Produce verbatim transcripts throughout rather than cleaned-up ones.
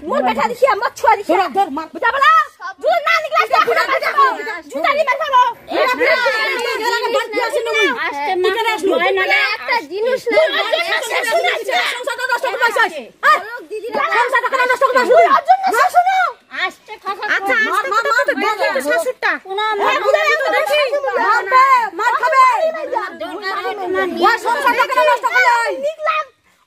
মোর বেটা দিছি আমার ছুয়া দিছি ধর ধর মার বুঝা বলা জুতা না নিকলাস না পুরা মার যাবো জুতা নি মার যাবো এলাকা বাদ দিয়া আসেন তুমি আজকে মাকে আসলো না একটা জিনিস না সংসারটা নষ্ট করে আছিস দিদি সংসারটা কেন নষ্ট করে আছিস না শুনো আজকে কথা আচ্ছা মার মার মার তো শাশুড়টা কোন মার বুঝা তো দেখি মারবে মার খাবে ওই সংসারটা কেন নষ্ট করে নিকলাম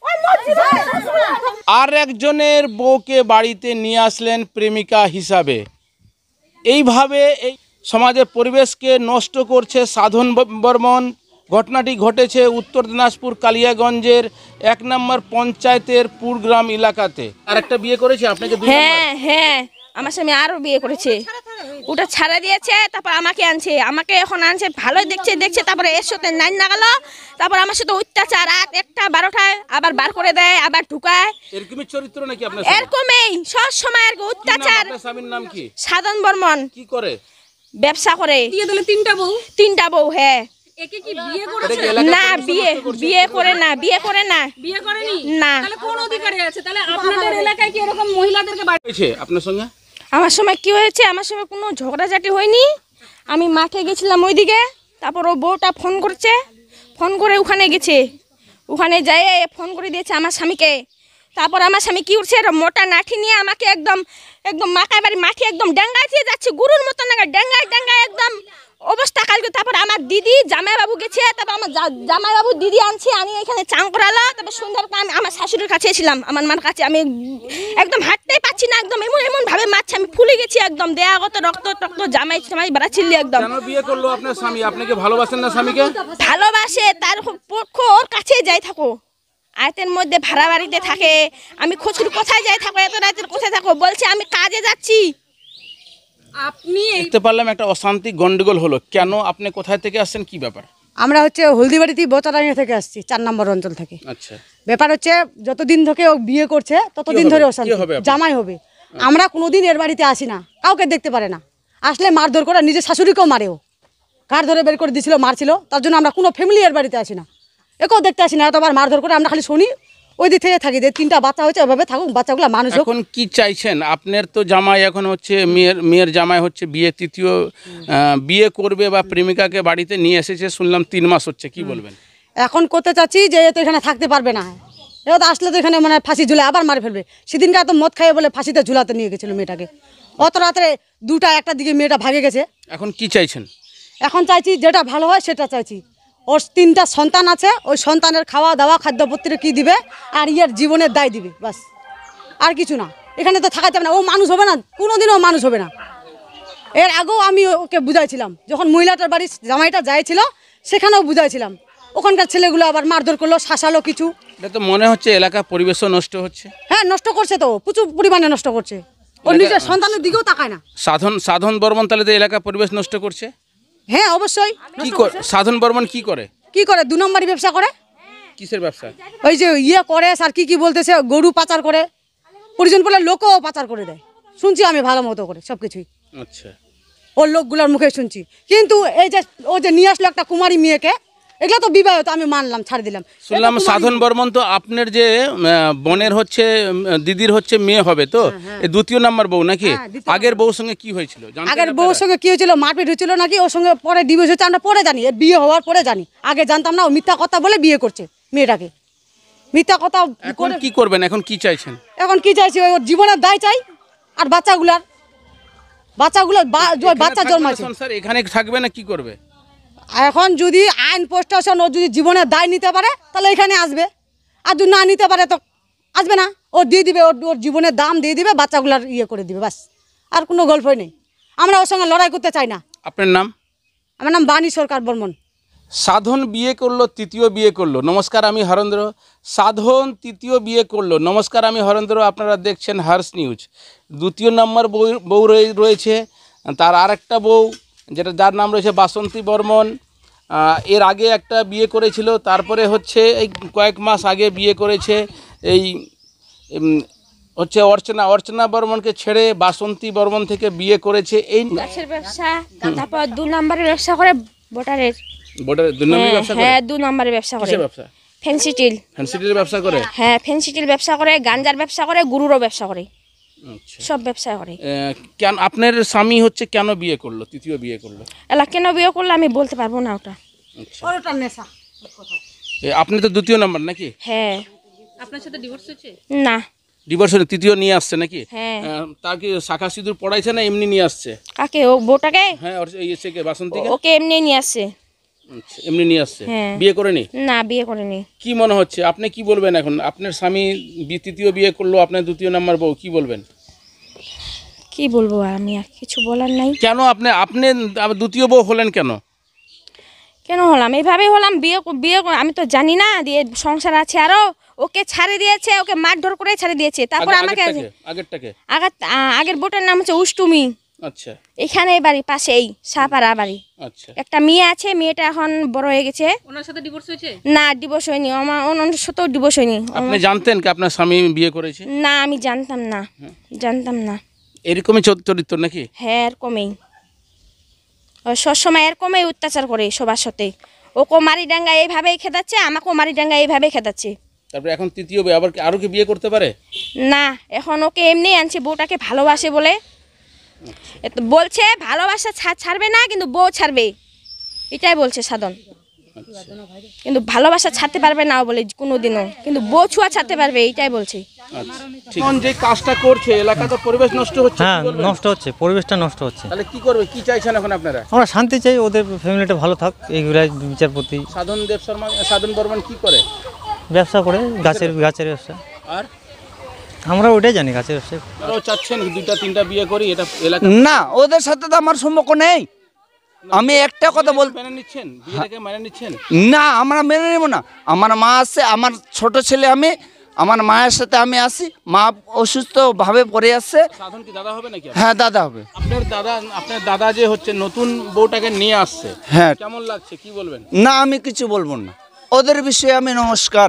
আর একজনের বউকে বাড়িতে নিয়ে আসলেন প্রেমিকা হিসাবে। এইভাবে এই সমাজের পরিবেশকে নষ্ট করছে সাধন বর্মন। ঘটনাটি ঘটেছে উত্তর দিনাজপুর কালিয়াগঞ্জের এক নম্বর পঞ্চায়েতের পুরগ্রাম এলাকাতে। আর একটা বিয়ে করেছে আপনাকে? হ্যাঁ হ্যাঁ আমার স্বামী আরো বিয়ে করেছে, ওটা ছাড়া দিয়েছে, তারপর আমাকে আনছে, আমাকে এখন আনছে ভালোই দেখছে দেখছে তারপরে এর সাথে নাইন না গেল, তারপর আমার সাথে অত্যাচার রাত একটা বারোটায় আবার বার করে দেয়, আবার ঢুকায়। এরকমই চরিত্র নাকি আপনার? এরকমই সব সময় আর অত্যাচার। আপনার স্বামীর নাম কি? সাধন বর্মন। কি করে? ব্যবসা করে। দিয়ে দিলে তিনটা বউ? তিনটা বউ। হ্যাঁ। একে কি বিয়ে করেছে? না বিয়ে বিয়ে করে না বিয়ে করে না বিয়ে করেনি। না। তাহলে কোন অধিকারে আছে? তাহলে আপনাদের এলাকায় কি এরকম মহিলাদেরকে বাড়িয়েছে আপনার সঙ্গে? আমার সময় কি হয়েছে, আমার সময় কোনো ঝগড়াঝাটি হয়নি। আমি মাঠে গেছিলাম ওইদিকে, তারপর ও বউটা ফোন করছে, ফোন করে ওখানে গেছে, ওখানে যাই ফোন করে দিয়েছে আমার স্বামীকে। তারপর আমার স্বামী কি উঠছে মোটা নাঠি নিয়ে আমাকে একদম একদম মাথায় বাড়ি মাঠে একদম ডেঙ্গায় দিয়ে যাচ্ছে, গুরুর মতন ডেঙ্গায় ডেঙ্গায় একদম অবস্থা কালকে। তারপর আমার দিদি জামাইবাবু গেছে, তারপর আমার জামাইবাবু দিদি আনছে, আমি এখানে চান করালো। তারপর সন্ধ্যার আমি আমার শাশুড়ির কাছে ছিলাম, আমার মার কাছে। আমি একদম হাঁটতেই পাচ্ছি না, একদম এমন এমন ভাবে মারছে, আমি ফুলে গেছি একদম, দেয়াগত রক্ত টক্ত জামাই জামাই বাড়াচ্ছিল একদম। কেন বিয়ে করলো আপনার স্বামী? আপনাকে ভালোবাসেন না স্বামীকে? ভালোবাসে, তার পক্ষ ওর কাছে যাই থাকো, আয়তের মধ্যে ভাড়া বাড়িতে থাকে। আমি খোঁজখুর কোথায় যাই থাকো, এত রাতের কোথায় থাকো, বলছে আমি কাজে যাচ্ছি। আপনি দেখতে পারলাম একটা অশান্তি গন্ডগোল হলো, কেন? আপনি কোথায় থেকে আসছেন, কি ব্যাপার? আমরা হচ্ছে হলদিবাড়িতে বোতারানি থেকে আসছি, চার নম্বর অঞ্চল থেকে। আচ্ছা। ব্যাপার হচ্ছে যতদিন থেকে ও বিয়ে করছে ততদিন ধরে অশান্তি, জামাই হবে। আমরা কোনোদিন এর বাড়িতে আসি না, কাউকে দেখতে পারে না, আসলে মারধর করে, নিজের শাশুড়িকেও মারেও, কার ধরে বের করে দিয়েছিল, মারছিল, তার জন্য আমরা কোনো ফ্যামিলি এর বাড়িতে আসি না, একেও দেখতে আসি না। এতবার মারধর করে আমরা খালি শুনি, ওই দিক থেকে থাকি যে তিনটা বাচ্চা হয়েছে, ওইভাবে থাকুক, বাচ্চাগুলো মানুষ। এখন কি চাইছেন? আপনার তো জামাই এখন হচ্ছে মেয়ের মেয়ের জামাই হচ্ছে বিয়ে তৃতীয় বিয়ে করবে বা প্রেমিকাকে বাড়িতে নিয়ে এসেছে, শুনলাম তিন মাস হচ্ছে, কি বলবেন? এখন করতে চাচ্ছি যে এ তো এখানে থাকতে পারবে না, এ তো আসলে তো এখানে মানে ফাঁসি ঝুলে আবার মারে ফেলবে। সেদিনকে এত মদ খাইয়ে বলে ফাঁসিতে ঝুলাতে নিয়ে গেছিল মেয়েটাকে, অত রাত্রে দুটা একটা দিকে মেয়েটা ভাগে গেছে। এখন কি চাইছেন? এখন চাইছি যেটা ভালো হয় সেটা চাইছি। ওর তিনটা সন্তান আছে, ওই সন্তানের খাওয়া দাওয়া খাদ্যপত্রে কি দিবে, আর ইয়ের জীবনের দায় দিবে, বাস, আর কিছু না। এখানে তো থাকা যাবে না, ও মানুষ হবে না, কোনোদিনও মানুষ হবে না। এর আগেও আমি ওকে বুঝাইছিলাম, যখন মহিলাটার বাড়ি জামাইটা যাইছিল সেখানেও বুঝাইছিলাম, ওখানকার ছেলেগুলো আবার মারধর করলো, শাসালো কিছু। এটা তো মনে হচ্ছে এলাকার পরিবেশও নষ্ট হচ্ছে। হ্যাঁ নষ্ট করছে তো, প্রচুর পরিমাণে নষ্ট করছে, ওর নিজের সন্তানের দিকেও তাকায় না। সাধন সাধন বর্মন তাহলে তো এলাকার পরিবেশ নষ্ট করছে? হ্যাঁ অবশ্যই। কি করে সাধন বর্মন? কি করে কি করে দু নম্বরই ব্যবসা করে। কিসের ব্যবসা? ওই যে ইয়ে করে স্যার, কি কি বলতেছে, গরু পাচার করে, পরিজন বলে লোকও পাচার করে দেয়, শুনছি আমি ভালো মতো করে সব কিছুই। আচ্ছা। ওর লোকগুলোর মুখে শুনছি। কিন্তু এই যে ও যে নিয়ে আসলো একটা কুমারী মেয়েকে, এগুলো তো বিবাহিত, আমি মানলাম, ছাড় দিলাম। শুনলাম সাধন বর্মন তো আপনার যে বোনের হচ্ছে দিদির হচ্ছে মেয়ে হবে, তো এই দ্বিতীয় নাম্বার বউ নাকি? আগের বউর সঙ্গে কি হয়েছিল? আগের বউর সঙ্গে কি হয়েছিল, মারপিট হয়েছিল নাকি, ওর সঙ্গে পরে ডিভোর্স হয়েছে, আমরা পরে জানি, এর বিয়ে হওয়ার পরে জানি, আগে জানতাম না। ও মিথ্যা কথা বলে বিয়ে করছে মেয়েটাকে, মিথ্যা কথা। এখন কি করবেন? এখন কি চাইছেন? এখন কি চাইছি, ওর জীবনের দায় চাই, আর বাচ্চাগুলার বাচ্চাগুলো বাচ্চা জন্মাচ্ছে। সংসার এখানে থাকবে না কি করবে? এখন যদি আইন প্রশাসন ও যদি জীবনের দায় নিতে পারে তাহলে এখানে আসবে, আর যদি না নিতে পারে তো আসবে না। ও দিয়ে দিবে, ওর ওর জীবনের দাম দিয়ে দিবে, বাচ্চাগুলার ইয়ে করে দিবে, বাস, আর কোনো গল্পই নেই। আমরা ওর সঙ্গে লড়াই করতে চাই না। আপনার নাম? আমার নাম বাণী সরকার বর্মন। সাধন বিয়ে করলো, তৃতীয় বিয়ে করলো। নমস্কার, আমি হরেন্দ্র। সাধন তৃতীয় বিয়ে করলো। নমস্কার, আমি হরেন্দ্র। আপনারা দেখছেন হার্স নিউজ। দ্বিতীয় নম্বর বউ বউ রয়েছে, তার আর একটা বউ যেটা যার নাম রয়েছে বাসন্তী বর্মন। এর আগে একটা বিয়ে করেছিল, তারপরে হচ্ছে এই কয়েক মাস আগে বিয়ে করেছে এই হচ্ছে অর্চনা অর্চনা বর্মনকে ছেড়ে বাসন্তী বর্মন থেকে বিয়ে করেছে। এই গাছের ব্যবসা, তারপর দু নম্বরের ব্যবসা করে, ভোটারের ভোটারের দু নম্বরের ব্যবসা করে। হ্যাঁ দু নম্বরের ব্যবসা করে। কিসের ব্যবসা? Fancy till. ফ্যান্সি টিলের ব্যবসা করে? হ্যাঁ ফ্যান্সি টিল ব্যবসা করে, গাঞ্জার ব্যবসা করে, গুরুরও ব্যবসা করে। আচ্ছা সব ব্যবসা করে। আহ, কেন আপনার স্বামী হচ্ছে কেন বিয়ে করলো, তৃতীয় বিয়ে করলো? এলা কেন বিয়ে করলে আমি বলতে পারবো না ওটা। আচ্ছা ওটা নেশা। এ, আপনি তো দ্বিতীয় নাম্বার নাকি? হ্যাঁ। আপনার সাথে ডিভোর্স হয়েছে? না। ডিভোর্স হলে তৃতীয় নিয়ে আসছে নাকি? হ্যাঁ। আহ, তার কি শাখা সিঁদুর পড়াইছে না এমনি নিয়ে আসছে? কাকে? ও বউটাকে? হ্যাঁ ওর এই এসে কে বাসন্তীকে? ওকে এমনি নিয়ে আসছে। আচ্ছা, এমনি নিয়ে আসছে, হ্যাঁ। বিয়ে করেনি? না, বিয়ে করেনি। কি মনে হচ্ছে আপনি কি বলবেন এখন? আপনার স্বামী বি- তৃতীয় বিয়ে করলো, আপনার দ্বিতীয় নাম্বার বউ, কি বলবেন? কি বলবো আর, আমি আর কিছু বলার নাই। কেন আপনি আপনি আবার দ্বিতীয় বউ হলেন কেন? কেন হলাম? এইভাবেই হলাম। বিয়ে বিয়ে করে- আমি তো জানি না দিয়ে সংসার আছে আরো। ওকে ছাড়ে দিয়েছে, ওকে মারধর করে ছাড়ে দিয়েছে। তারপর আগে- আমাকে আগেরটাকে আগেরটাকে আগের আ- আগের বোটার নাম হচ্ছে উষ্টুমি। আচ্ছা এখানে বাড়ি পাশেই সাপাড়া বাড়ি। আচ্ছা একটা মেয়ে আছে, মেয়েটা এখন বড় হয়ে গেছে। ওনার সাথে ডিভোর্স হয়েছে? না, ডিভোর্স হয়নি। আমার অন্য সাথেও ডিভোর্স হয়নি। আপনি জানতেন কি আপনার স্বামী বিয়ে করেছে? না, আমি জানতাম না, জানতাম না। এরকমই চর- চরিত্র নাকি? হ্যাঁ, এরকমই। ও সবসময় এরকমই অত্যাচার করে সবার সাথে। ওকে মারি ডাঙ্গা এইভাবেই খেদাচ্ছে, আমাকেও মারি ডাঙ্গা এইভাবেই খেদাচ্ছে। তারপরে এখন তৃতীয় বিয়ে, আবার কি আরো কি বিয়ে করতে পারে? না, এখন ওকে এমনি আনছে, বউটাকে ভালোবাসে বলে। এ তো বলছে ভালোবাসা ছা- ছাড়বে না, কিন্তু বউ ছাড়বে, এটাই বলছে সাধন। কিন্তু ভালোবাসা ছাড়তে পারবে না বলে কোনোদিনও, কিন্তু বউ ছুয়া ছাড়তে পারবে, এইটাই বলছে। আচ্ছা ঠিক। এখন যে কাজটা করছে এলাকাতে পরিবেশ নষ্ট হচ্ছে, হ্যাঁ কি বলবেন? নষ্ট হচ্ছে, পরিবেশটা নষ্ট হচ্ছে। তাহলে কি করবে, কি চাইছেন এখন আপনারা? আমরা শান্তি চাই, ওদের ফ্যামিলিটা ভালো থাক, এইগুলাই বিচারপতি। সাধন দেব শর্মা, সাধন বর্মন কি করে? ব্যবসা করে, গাছের গাছের ব্যবসা। আর আমরা ওইটাই জানি, গাছের ব্যবসা। আপনারাও চাচ্ছেন দুইটা তিনটা বিয়ে করি, এটা এলাকা না, ওদের সাথে তো আমার সম্পর্ক নেই। আমি একটা কথা বল, মেনে নিচ্ছেন, বিয়েটাকে মেনে নিচ্ছেন? না আমরা মেনে নেব না। আমার মা আছে, আমার ছোট ছেলে, আমি আমার মায়ের সাথে আমি আসি, মা অসুস্থ ভাবে পড়ে আসছে। সাধন কি দাদা হবে নাকি? হ্যাঁ দাদা হবে। আপনার দাদা, আপনার দাদা যে হচ্ছে নতুন বউটাকে নিয়ে আসছে, হ্যাঁ, কেমন লাগছে কি বলবেন? না আমি কিছু বলবো না, ওদের বিষয়ে আমি নমস্কার।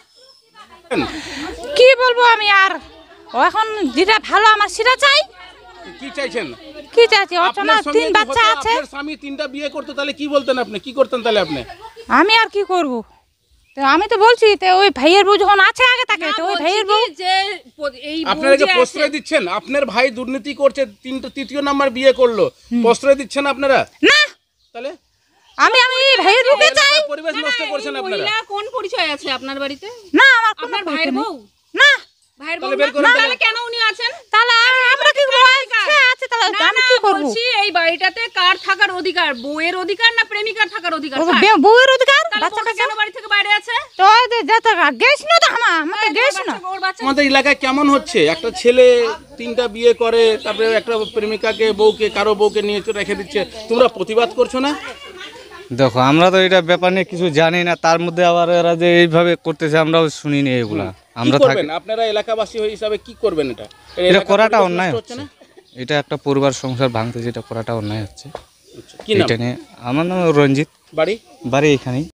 কি বলবো আমি আর, ও এখন যেটা ভালো আমার সেটা চাই। কি চাইছেন? কি চাইছি? ওর জন্য আপনার সঙ্গে তিন যদি বাচ্চা হতো, আছে। আপনার স্বামী তিনটা বিয়ে করতো তাহলে কি বলতেন আপনি, কি করতেন তাহলে আপনি? আমি আর কি করব? তো আমি তো বলছি, তো ওই ভাইয়ের বউ যখন আছে আগে তাকে, তো ওই বলছি ভাইয়ের কি বউ যে প- এই বউ আপনারা যে যে আছে- প্রশ্রয় দিচ্ছেন, আপনার ভাই দুর্নীতি করছে, তিনটা তৃতীয় নাম্বার বিয়ে করলো, প্রশ্রয় দিচ্ছেন আপনারা? না, তাহলে আমি আমি এই ভাইয়ের বউকে চাই। এলাকার পরিবেশ নষ্ট করছেন এই আপনারা। মহিলা কোন পরিচয় আছে আপনার বাড়িতে? না, আমার কোনো আপনার ভাইয়ের পরিচয় নেই। বউ? না, ভাইয়ের বউ তাহলে বের না? করুন তাহলে কেন উনি আছেন? তাহলে আ- আমরা কি করবো? আছে, আছে, তাহলে না আমি না, কি করব? বলছি এই বাড়িটাতে কার থাকার অধিকার? বউয়ের অধিকার না প্রেমিকার থাকার অধিকার? ও কার? বে- বউয়ের অধিকার, তাহলে বাচ্চা বউটা কাচ্চা। কেন বাড়ি থেকে বাইরে আছে? তো ওই যে যেতে গেছ না তো, আমার আমাকে গেছ না। ওর বাচ্চা আমাদের এলাকায় কেমন হচ্ছে, একটা ছেলে তিনটা বিয়ে করে, তারপরে একটা প্রেমিকাকে, বউকে, কারো বউকে নিয়ে চলে রেখে দিচ্ছে, তোমরা প্রতিবাদ করছো না? দেখো, আমরা তো এটা ব্যাপার নিয়ে কিছু জানি না, তার মধ্যে আবার এরা যে এইভাবে করতেছে আমরাও শুনিনি এগুলা। কি আমরা থাকি, করবেন আপনারা এলাকাবাসী হয়ে হিসাবে, কি করবেন? এটা এটা এলাকার করাটা পরিবেশ অন্যায় নষ্ট হচ্ছে। না? এটা একটা পরিবার সংসার ভাঙতে, যেটা করাটা অন্যায় হচ্ছে। আচ্ছা, কি নাম? এটা নিয়ে আমার নাম রঞ্জিত, বাড়ি? বাড়ি এখানেই।